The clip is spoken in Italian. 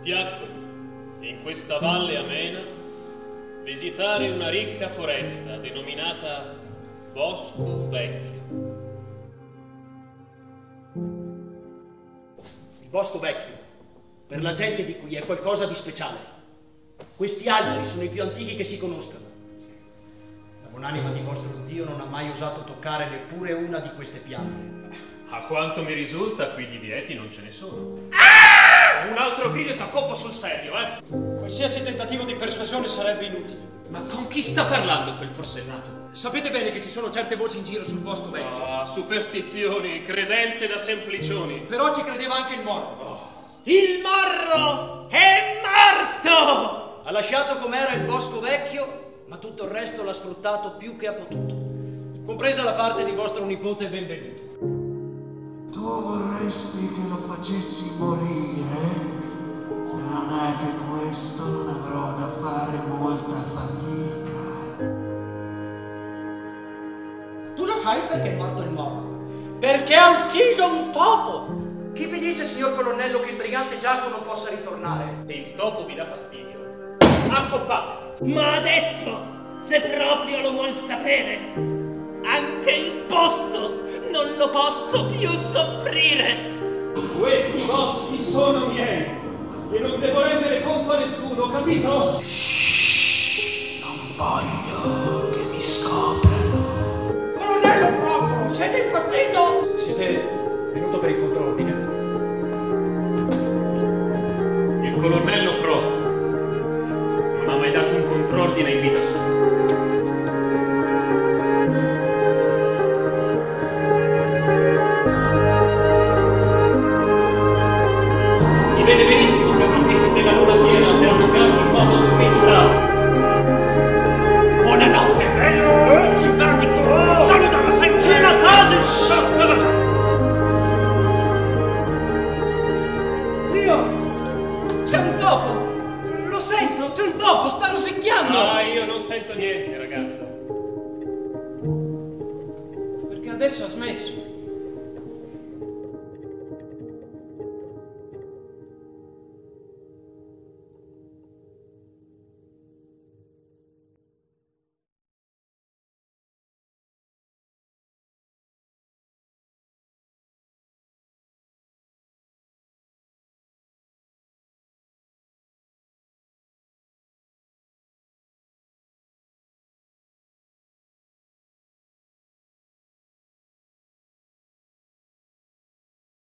Piacquemi, in questa valle amena, visitare una ricca foresta denominata Bosco Vecchio. Il Bosco Vecchio, per la gente di qui, è qualcosa di speciale. Questi alberi sono i più antichi che si conoscano. La buonanima di vostro zio non ha mai osato toccare neppure una di queste piante. A quanto mi risulta, qui divieti non ce ne sono. Un altro grido e t'accoppo sul serio, Qualsiasi tentativo di persuasione sarebbe inutile. Ma con chi sta parlando quel forsennato? Sapete bene che ci sono certe voci in giro sul Bosco Vecchio. Ah, superstizioni, credenze da semplicioni. Però ci credeva anche il Morro. Il Morro è morto! Ha lasciato com'era il Bosco Vecchio, ma tutto il resto l'ha sfruttato più che ha potuto, compresa la parte di vostro nipote Benvenuto. Tu vorresti che lo facessi morire? Se non è che questo non avrò da fare molta fatica. Tu lo sai perché è morto il Morro? Perché ha ucciso un topo! Chi vi dice, signor colonnello, che il brigante Giacomo non possa ritornare? Se il topo vi dà fastidio, accoppate. Ma adesso, se proprio lo vuol sapere, anche il posto non lo posso più soffrire. Questi boschi sono miei e non devo rendere conto a nessuno, capito? Non voglio che mi scoprano. Colonnello Procolo, siete impazzito? Siete venuto per il contrordine? Il colonnello Procolo non ha mai dato un contrordine in vita sua. Si vede benissimo che approfitti della luna piena per allungare in modo smisurato. Buonanotte, bello! Simpatico! Saluta la sentina quasi! Cosa c'è? Zio! C'è un topo! Lo sento, c'è un topo, sta rosicchiando! Ah, io non sento niente, ragazzo. Perché adesso ha smesso.